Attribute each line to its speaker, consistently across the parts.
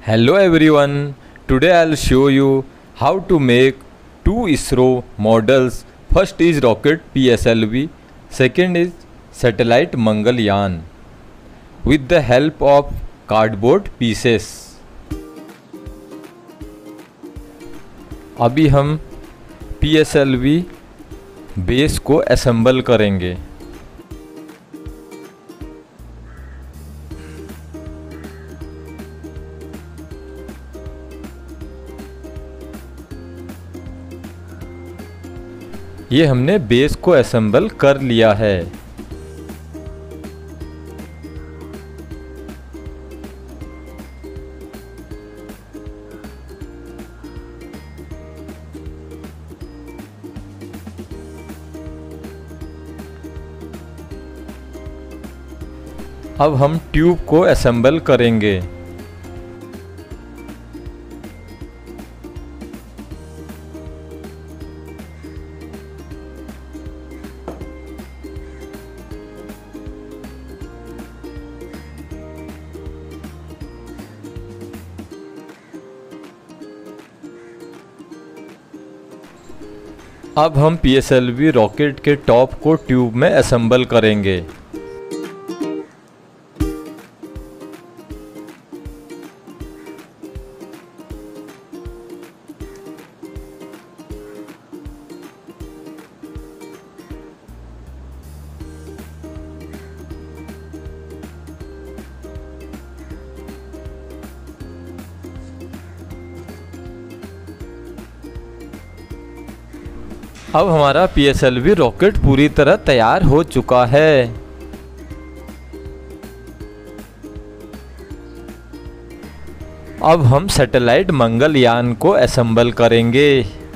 Speaker 1: Hello everyone, today I'll show you how to make two ISRO models. First is rocket PSLV, second is satellite Mangalyaan with the help of cardboard pieces. अभी हम PSLV base को assemble करेंगे। ये हमने base को assemble कर लिया है। अब हम ट्यूब को असेंबल करेंगे। अब हम PSLV रॉकेट के टॉप को ट्यूब में असेंबल करेंगे। अब हमारा PSLV रॉकेट पूरी तरह तैयार हो चुका है। अब हम सैटेलाइट मंगलयान को असेंबल करेंगे।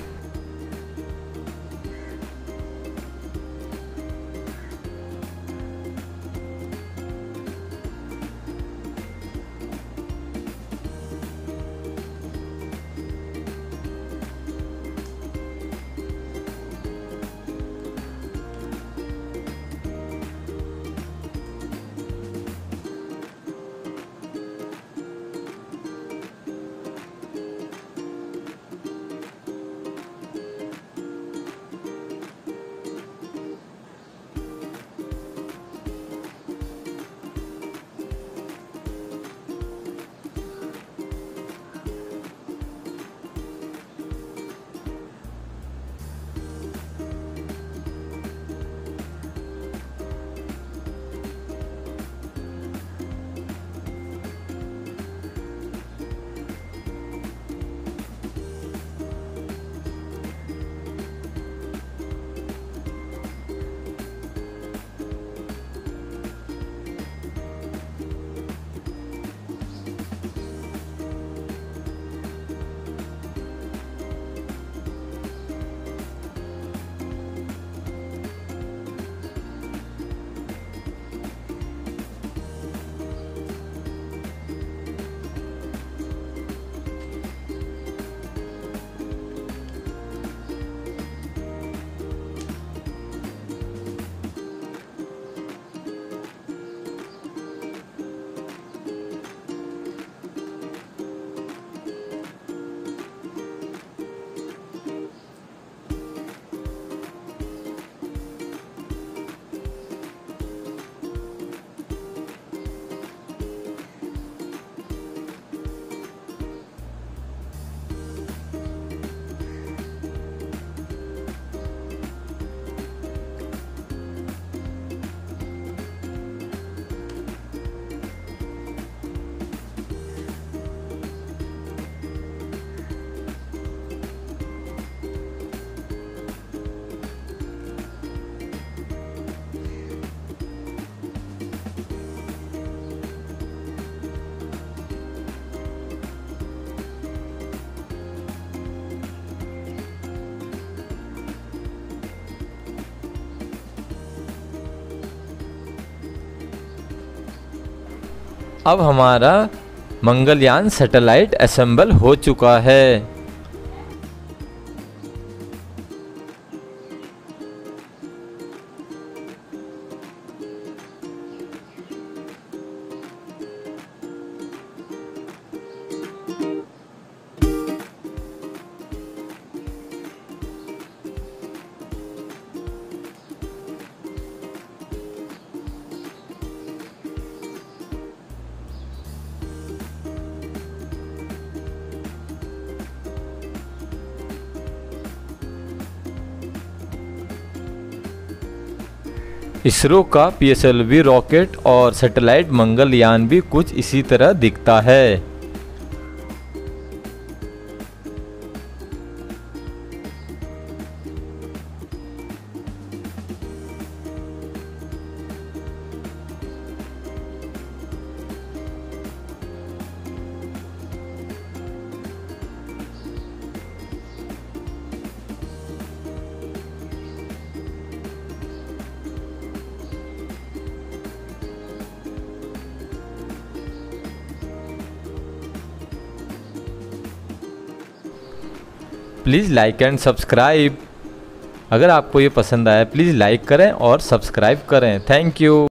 Speaker 1: अब हमारा मंगलयान सैटेलाइट असेंबल हो चुका है। इसरो का PSLV रॉकेट और सैटेलाइट मंगलयान भी कुछ इसी तरह दिखता है। Please like and subscribe. अगर आपको ये पसंद आया प्लीज़ लाइक करें और सब्सक्राइब करें। Thank you.